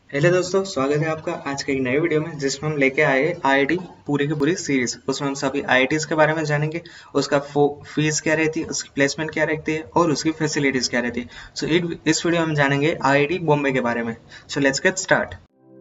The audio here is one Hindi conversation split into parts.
हेलो दोस्तों, स्वागत है आपका आज के एक नए वीडियो में जिसमें हम लेके आए आईआईटी पूरी की पूरी सीरीज। उसमें हम सभी आईआईटीज के बारे में जानेंगे, उसका फीस क्या रहती है, उसकी प्लेसमेंट क्या रहती है और उसकी फैसिलिटीज क्या रहती है। सो इस वीडियो में हम जानेंगे आईआईटी बॉम्बे के बारे में। So let's get start.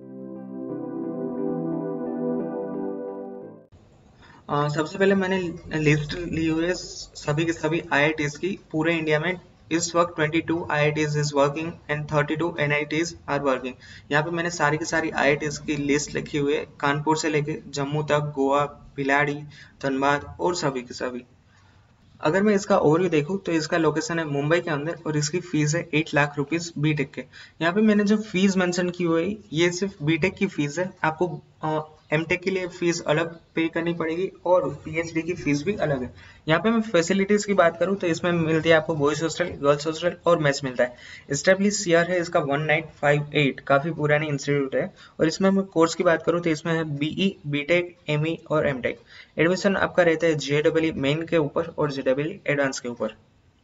सबसे पहले मैंने लिस्ट ली हुई है सभी के सभी आईआईटीज की पूरे इंडिया में। इस वक्त 22 IITs is working and 32 NITs are working. यहाँ पे मैंने सारी की सारी आईआईटीज की लिस्ट लिखी हुई है, कानपुर से लेके जम्मू तक, गोवा, भिलाड़ी, धनबाद और सभी के सभी। अगर मैं इसका ओवरव्यू देखूं तो इसका लोकेशन है मुंबई के अंदर और इसकी फीस है 8 लाख रुपीज बीटेक के। यहाँ पे मैंने जो फीस मेंशन की हुई है ये सिर्फ बीटेक की फीस है। आपको एमटेक के लिए फीस अलग पे करनी पड़ेगी और पीएचडी की फीस भी अलग है। यहाँ पे मैं फैसिलिटीज की बात करूँ तो इसमें मिलती है आपको बॉयज हॉस्टल, गर्ल्स हॉस्टल और मेस मिलता है। एस्टेब्लिश ईयर है इसका 1958, काफी पुरानी इंस्टीट्यूट है। और इसमें मैं कोर्स की बात करूँ तो इसमें है बीई, बीटेक, एमई और एमटेक। एडमिशन आपका रहता है जेडब्ल्यू मेन के ऊपर और जेडब्ल्यू एडवांस के ऊपर।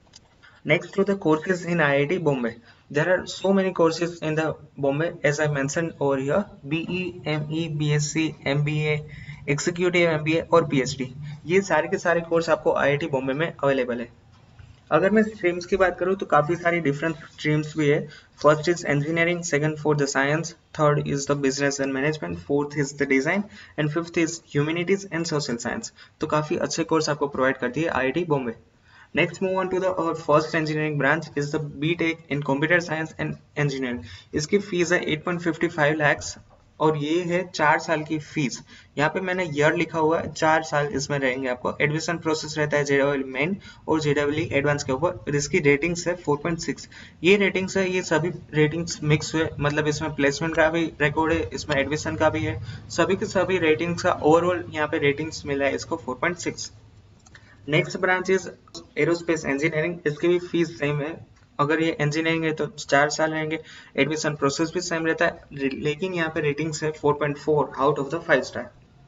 Next to the courses in IIT Bombay. There are so many courses in the Bombay as I mentioned over here: BE, ME, BSc, MBA, Executive MBA और PhD। ये सारे के सारे कोर्स आपको IIT बॉम्बे में अवेलेबल है। अगर मैं स्ट्रीम्स की बात करूँ तो काफी सारी डिफरेंट स्ट्रीम्स भी है। First is engineering, second for the science, third is the business and management, fourth is the design and fifth is humanities and social science. तो काफी अच्छे कोर्स आपको प्रोवाइड करती है IIT Bombay. Next, move on to the our first engineering branch is the BTech in Computer Science and Engineering। इसकी फीस है 8.55 lakhs और ये है 4 साल की फीस। यहाँ पे मैंने ईयर लिखा हुआ है, 4 साल इसमें रहेंगे आपको। एडमिशन प्रोसेस रहता है जेडब्ल्यू मेन और जेडब्ल्यू एडवांस के ऊपर और इसकी रेटिंग्स है 4.6। ये रेटिंग्स है, ये सभी रेटिंग्स मिक्स हुए, मतलब इसमें प्लेसमेंट का भी रिकॉर्ड है, इसमें एडमिशन का भी है। सभी के सभी रेटिंग्स का ओवरऑल यहाँ पे रेटिंग्स मिला है इसको 4.6। Next branch is aerospace engineering. इसकी भी फीस सेम है। अगर ये इंजीनियरिंग है तो 4 साल रहेंगे। एडमिशन प्रोसेस भी सेम रहता है, लेकिन यहाँ पे रेटिंग्स है 4.4 out of the 5 star.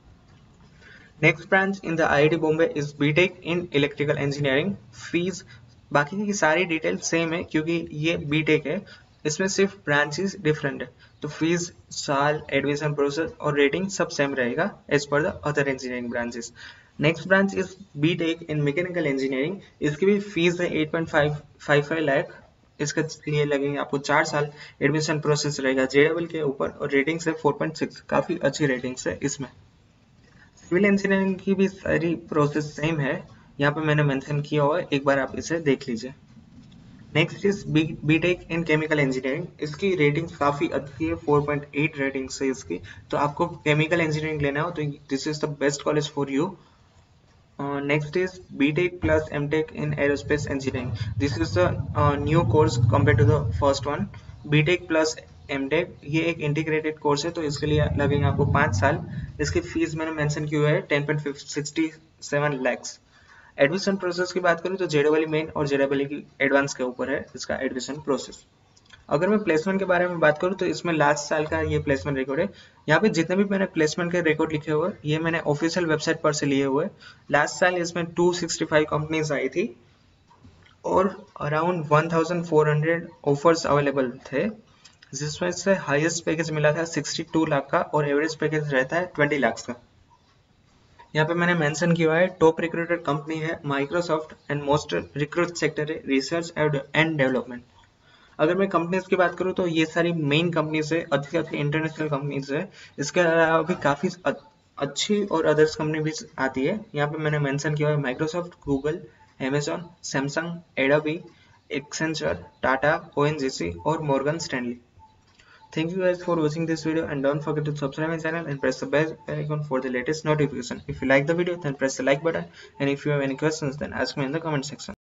Next branch in the IIT Bombay is BTech in electrical engineering. Fees बाकी की सारी डिटेल सेम है क्योंकि ये बीटेक है, इसमें सिर्फ ब्रांचेस डिफरेंट है। तो फीस, साल, एडमिशन प्रोसेस और रेटिंग सब सेम रहेगा as per the other engineering branches. Next branch is BTech in mechanical engineering. इसकी भी फीस है 8.55 लाख। इसके लिए लगेंगे आपको 4 साल। एडमिशन प्रोसेस रहेगा जेडबल के ऊपर और रेटिंग्स है 4.6। काफी अच्छी रेटिंग्स है इसमें। सिविल इंजीनियरिंग की भी सारी प्रोसेस सेम है, यहाँ पे मैंने मेंशन किया हुआ है, एक बार आप इसे देख लीजिए। Next is BTech in chemical engineering. इसकी रेटिंग काफी अच्छी है, 4.8 रेटिंग है इसकी। तो आपको केमिकल इंजीनियरिंग लेना हो तो this is the best college for you. Next is BTech plus MTech in aerospace engineering. This is the new course compared to the first one. BTech plus MTech ये एक इंटीग्रेटेड कोर्स है, तो इसके लिए लगेंगे आपको 5 साल। इसकी फीस मैंने मेंशन की हुई है 10.67 lakhs। एडमिशन प्रोसेस की बात करूँ तो जेडब्ल्यू मेन और जेडब्ल्यू की एडवांस के ऊपर है इसका एडमिशन प्रोसेस। अगर मैं प्लेसमेंट के बारे में बात करूं तो इसमें लास्ट साल का ये प्लेसमेंट रिकॉर्ड है। यहाँ पे जितने भी मैंने प्लेसमेंट के रिकॉर्ड लिखे हुए ये मैंने ऑफिशियल वेबसाइट पर से लिए हुए। लास्ट साल इसमें 265 कंपनीज आई थी और अराउंड 1400 ऑफर्स अवेलेबल थे, जिसमें से हाईएस्ट पैकेज मिला था 62 लाख का और एवरेज पैकेज रहता है 20 लाख का। यहाँ पे मैंने मेंशन किया है टॉप रिक्रूटेड कंपनी है Microsoft and most recruit sector है रिसर्च एंड डेवलपमेंट। अगर मैं कंपनीज की बात करूँ तो ये सारी मेन कंपनीज है, अच्छी अच्छी इंटरनेशनल कंपनीज है। इसके अलावा भी काफी अच्छी और अदर्स कंपनी भी आती है। यहाँ पे मैंने मेंशन किया है Microsoft, Google, Amazon, Samsung, Adobe, Accenture, Tata, ONGC और Morgan Stanley. Thank you guys for watching this video and don't forget to subscribe my channel and press the bell icon for the latest notification. If you like the video then press the like button and if you have any questions then ask me in the comment section.